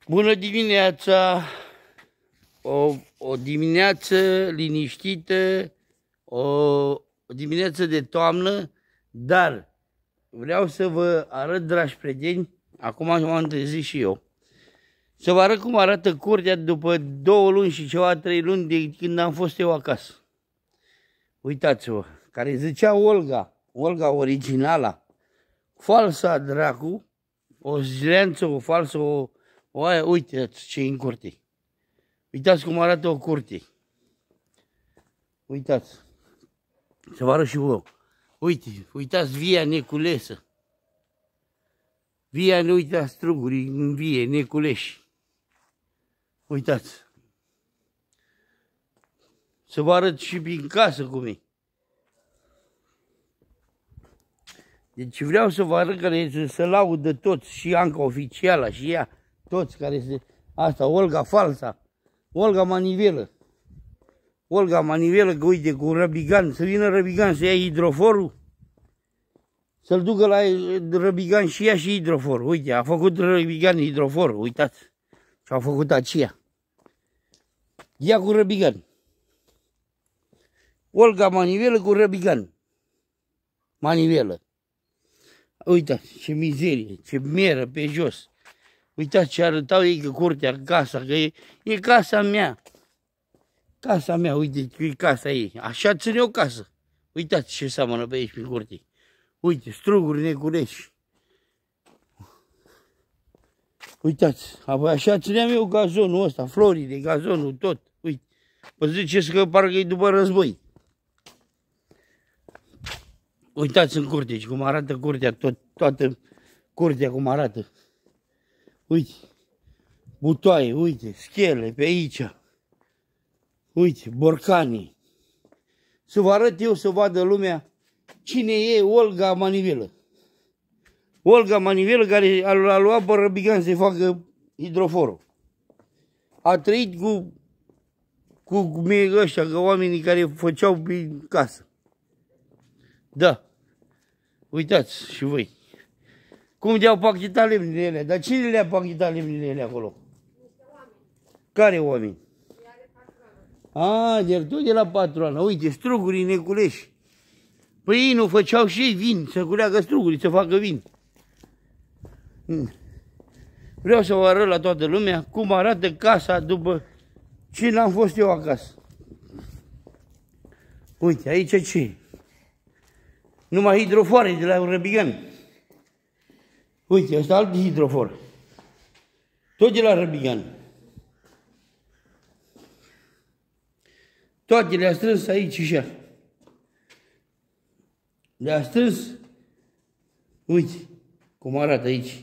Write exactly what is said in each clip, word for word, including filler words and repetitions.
Bună dimineața! O, o dimineață liniștită, o, o dimineață de toamnă, dar vreau să vă arăt, dragi prieteni, acum m-am trezit și eu, să vă arăt cum arată curtea după două luni și ceva, trei luni de când am fost eu acasă. Uitați-vă, care zicea Olga, Olga originala, falsa dracu, o zleanță, o falsă, o, o aia, uite ce în curte. Uitați cum arată o curte. Uitați. Să vă arăt și vouă. Uite, uitați via neculesă. Via, nu uitați struguri în vie, neculeși. Uitați. Să vă arăt și prin casă cum e. Deci vreau să vă arăt care să se laudă toți, și Anca oficiala, și ea, toți care se... Asta, Olga falsa, Olga manivelă. Olga manivelă, că uite, cu un răbigan, să vină răbigan să ia hidroforul, să-l ducă la răbigan și ia și hidroforul. Uite, a făcut răbigan hidroforul, uitați ce a făcut aceea. Ia cu răbigan. Olga manivelă cu răbigan. Manivelă. Uitați ce mizerie, ce meră pe jos. Uitați ce arătau ei că curtea, casa, că e, e casa mea. Casa mea, uite că e casa ei. Așa ține o casă. Uitați ce seamănă pe aici, pe curte. Uite, struguri necureși. Uitați, apoi așa țineam eu gazonul ăsta, florile, gazonul, tot. Uite, vă ziceți că parcă e după război. Uitați în curte, cum arată curtea, tot, toată curtea cum arată. Uite, butoaie, uite, schele pe aici. Uite, borcanii. Să vă arăt eu, să vadă lumea cine e Olga manivelă. Olga manivelă care a luat pe răbigan să-i facă hidroforul. A trăit cu, cu, cu mie ăștia, că oamenii care făceau pe casă. Da. Uitați și voi. Cum de-au pachetat lemnile alea? Dar cine le-a pachetat lemnile alea acolo? Care oameni? A, de tot de la patroană. Uite, struguri neculeși. Păi ei nu făceau și ei vin, să culeagă struguri, să facă vin. Vreau să vă arăt la toată lumea cum arată casa după ce n-am fost eu acasă. Uite, aici ce? Numai hidrofoare de la răbigan. Uite, ăsta alt hidrofor. Tot de la răbigan. Toate le-a strâns aici și așa. Le-a strâns. Uite cum arată aici.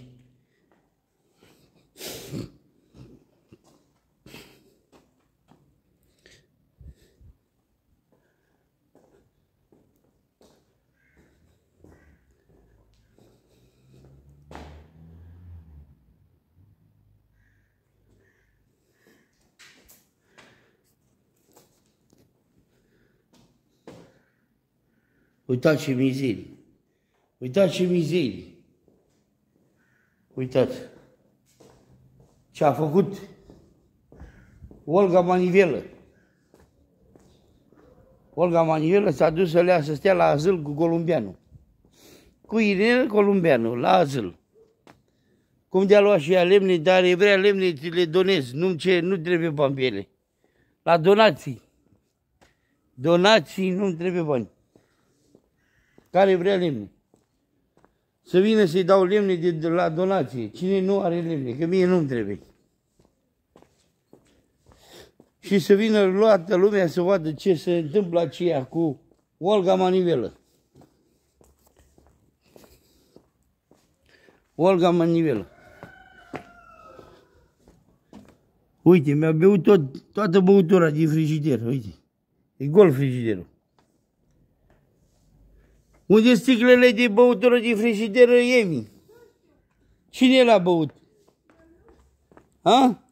Uitați ce mizerii. Uitați ce mizerii. Uitați ce a făcut Olga manivelă. Olga manivelă s-a dus să lea să stea la azil cu columbianul. Cu Irina columbianul, la azil. Cum de-a luat și ea lemne, dar e vrea lemne, ți le donez. Nu, ce, nu trebuie bani pe ele. La donații. Donații, nu-mi trebuie bani. Care vrea lemne. Să vină să-i dau lemne de, de la donație. Cine nu are lemne, că mie nu-mi trebuie. Și să vină luată lumea să vadă ce se întâmplă aceea cu Olga manivelă. Olga manivelă. Uite, mi-a beut tot, toată băutura din frigider, uite. E gol frigiderul. Unde sticlele de băutură din frigider, Emi? Cine l-a băut? Ha?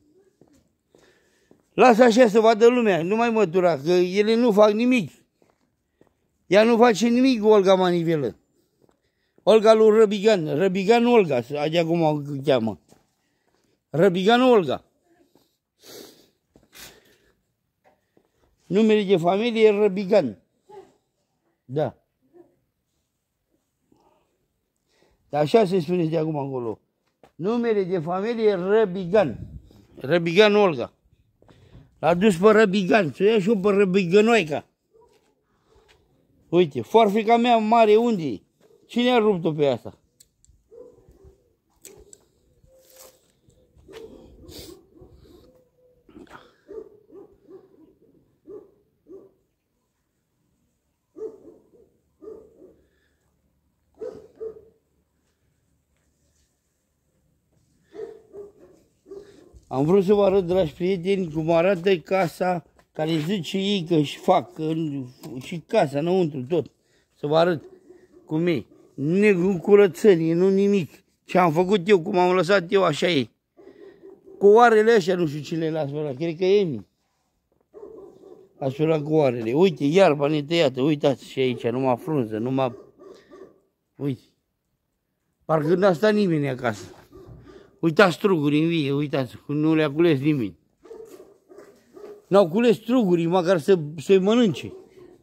Lasă așa să vadă lumea, nu mai mătura, că ele nu fac nimic. Ea nu face nimic, Olga manivelă. Olga lui Răbigan, Răbigan Olga, așa cum o cheamă. Răbigan Olga. Numele de familie e Răbigan. Da. Dar așa se spune de acum acolo. Numele de familie e Răbigan. Răbigan Olga. L-a dus pe Răbigan. Să ia și-o pe Răbigănoica. Uite, foarfeca mea mare, unde e? Cine a rupt-o pe asta? Am vrut să vă arăt, dragi prieteni, cum arată casa care zice ei că își fac, și casa înăuntru tot. Să vă arăt cum e. Nu curățenie, nu nimic. Ce am făcut eu, cum am lăsat eu, așa e. Cu oarele ăștia, nu știu cine le-a spălat, cred că e Emi. A spălat cu oarele. Uite, iarba netăiată, uitați și aici, numai frunză, numai... Uite. Parcă n-a stat nimeni acasă. Uitați struguri în vie, uitați, nu le-a cules nimeni. N-au cules strugurii, măcar să, să-i mănânce.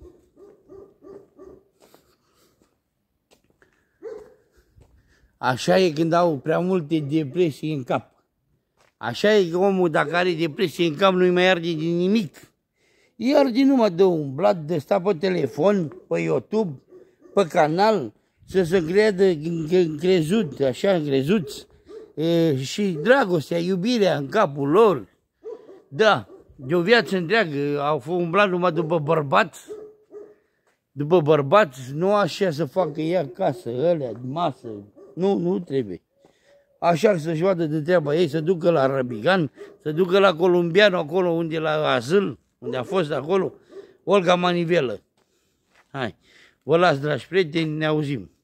Așa e când au prea multe depresii în cap. Așa e că omul, dacă are depresie în cap, nu-i mai arde din nimic. Îi arde numai de umblat, de sta pe telefon, pe YouTube, pe canal, să se creadă încrezut, așa încrezuți. E, și dragostea, iubirea în capul lor. Da, de o viață întreagă au umblat numai după bărbați. După bărbați, nu așa să facă ea acasă, ălea, masă. Nu, nu trebuie. Așa să-și vadă de treaba ei, să ducă la Răbigan, să ducă la Columbianu, acolo unde la azil, unde a fost acolo, Olga Manivelă. Hai, vă las, dragi prieteni, ne auzim.